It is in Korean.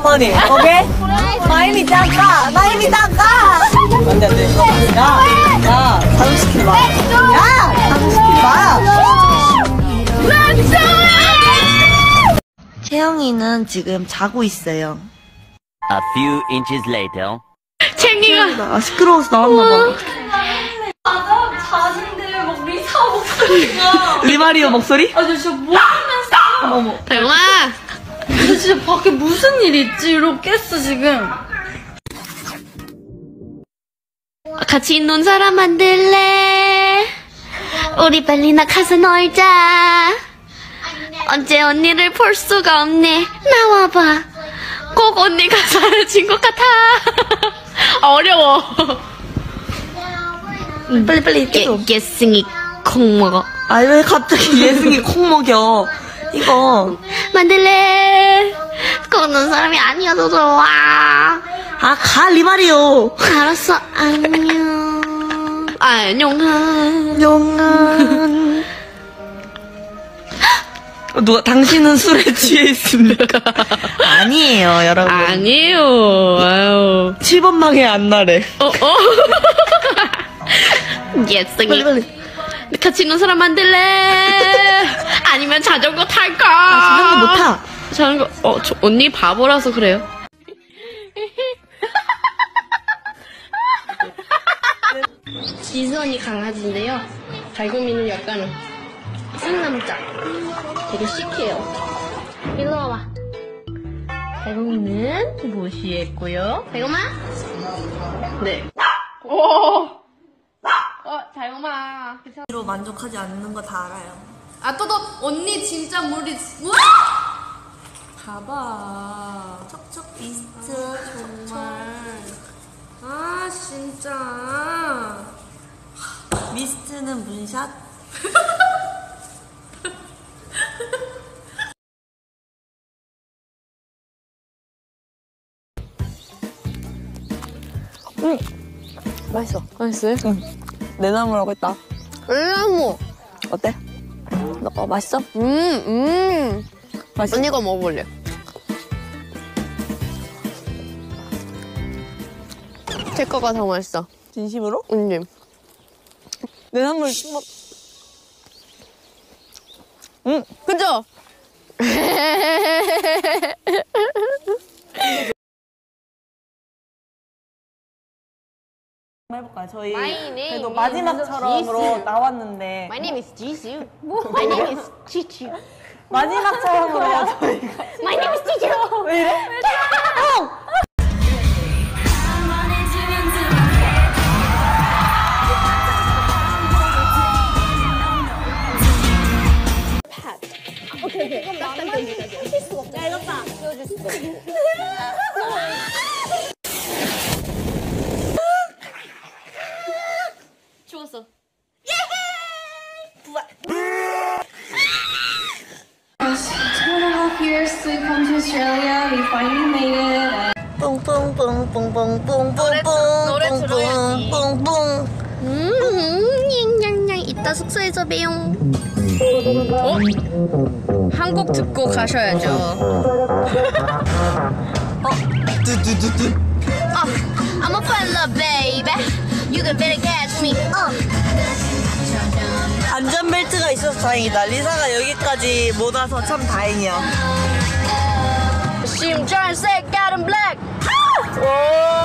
허니, 오케이? 마임이 작가! 마임이 작가! 안 돼, 안 돼. 야, 가능시키지 마. 야! 가능시키지 마! 채영이는 지금 자고 있어요. A few inches later. 챙이가 시끄러워서 나왔나봐. 맞아 자신들 막 리사 목소리가 리마리오 목소리? 아 진짜 뭐 하면서 어머. 대영아 근데 진짜 밖에 무슨 일 있지? 이러고 깼어 지금. 같이 논 사람 만들래? 우리 빨리 나가서 놀자. 언제 언니를 볼 수가 없네. 나와봐. 꼭 언니가 사라진 것 같아. 어려워. 빨리 깨줘. 예승이 콩 먹어. 아, 왜 갑자기 예승이 콩 먹여. 이거. 만들래. 꼭 논 사람이 아니어도 좋아. 아, 가, 리마리오. 알았어. 안녕. 안녕한. 영한. 당신은 술에 취해 있습니까? 아니에요, 여러분. 아니에요. 아유. 7번 방에 안 나래. 예승이. 빨리. 같이 있는 사람 만들래? 아니면 자전거 탈까? 자전거 못 타. 자전거, 언니 바보라서 그래요. 지선이 강아지인데요. 달고미는 약간 상남자. 되게 시크해요. 일로 와봐. 달고미는 무시했고요. 달고마? 네. 오! 달고마. 로 만족하지 않는 거 다 알아요. 아, 또 언니 진짜 물이, 우와! 봐봐. 척척 비스트. 정말. 아, 진짜. 미스트는 문샷. 맛있어. 맛있어요? 내 나무라고 했다. 을나무. 어때? 너 맛있어? 맛있어. 언니가 먹어볼래. 제 거가 더 맛있어. 진심으로? 언니. 내 나무를 응. 그죠? 해볼까요? 저희 My name 그래도 is 마지막처럼으로 지수. 나왔는데 My name is Jisoo. My name is Chichi. 마지막처럼으로 저희가 My name is Chichi. 왜 이래? 죽었어. Years to come to Australia, we finally made it. 뿡뿡뿡뿡뿡뿡뿡뿡뿡뿡뿡뿡 냥냥 이따 숙소에서 봬용. 한곡 듣고 가셔야죠. 뚜뚜뚜뚜 I'm a fella, baby. You can better catch me. 안전벨트가 있어서 다행이다. 리사가 여기까지 못 와서 참 다행이야. 심장 색깔은 black. 오